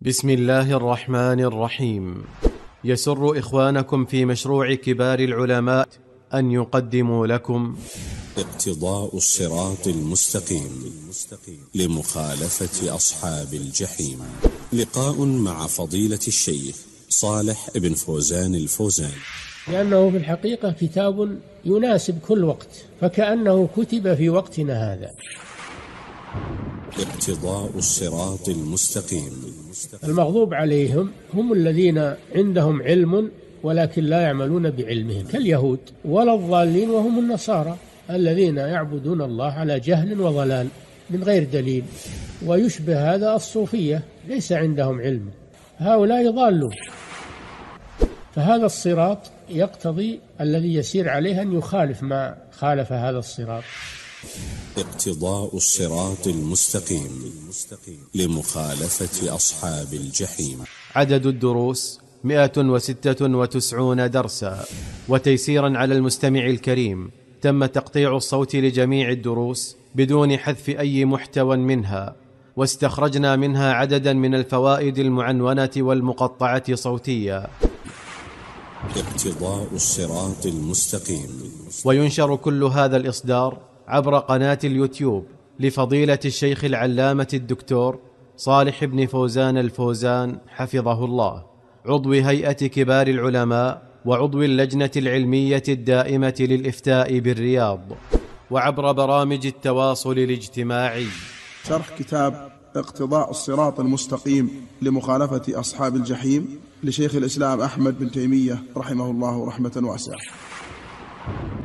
بسم الله الرحمن الرحيم. يسر إخوانكم في مشروع كبار العلماء أن يقدموا لكم اقتضاء الصراط المستقيم لمخالفة أصحاب الجحيم. لقاء مع فضيلة الشيخ صالح بن فوزان الفوزان، لأنه في الحقيقة كتاب يناسب كل وقت، فكأنه كتب في وقتنا هذا. اقتضاء الصراط المستقيم. المغضوب عليهم هم الذين عندهم علم ولكن لا يعملون بعلمهم كاليهود، ولا الضالين وهم النصارى الذين يعبدون الله على جهل وضلال من غير دليل. ويشبه هذا الصوفية، ليس عندهم علم، هؤلاء ضالون. فهذا الصراط يقتضي الذي يسير عليه أن يخالف ما خالف هذا الصراط. اقتضاء الصراط المستقيم لمخالفة أصحاب الجحيم. عدد الدروس 196 درسا. وتيسيرا على المستمع الكريم، تم تقطيع الصوت لجميع الدروس بدون حذف أي محتوى منها، واستخرجنا منها عددا من الفوائد المعنونة والمقطعة صوتيا. اقتضاء الصراط المستقيم. وينشر كل هذا الإصدار عبر قناة اليوتيوب لفضيلة الشيخ العلامة الدكتور صالح بن فوزان الفوزان حفظه الله، عضو هيئة كبار العلماء وعضو اللجنة العلمية الدائمة للإفتاء بالرياض، وعبر برامج التواصل الاجتماعي. شرح كتاب اقتضاء الصراط المستقيم لمخالفة أصحاب الجحيم لشيخ الإسلام أحمد بن تيمية رحمه الله رحمة واسعة.